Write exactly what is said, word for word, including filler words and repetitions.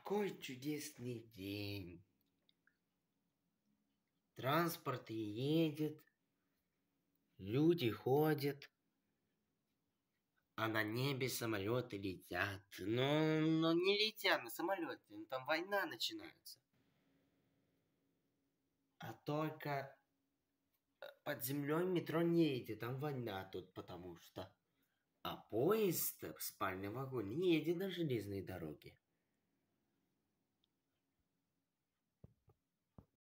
Какой чудесный день. Транспорт едет, люди ходят, а на небе самолеты летят. Но, но не летят на самолете, там война начинается. А только под землей метро не едет, там война тут потому что. А поезд в спальном вагоне не едет на железной дороге.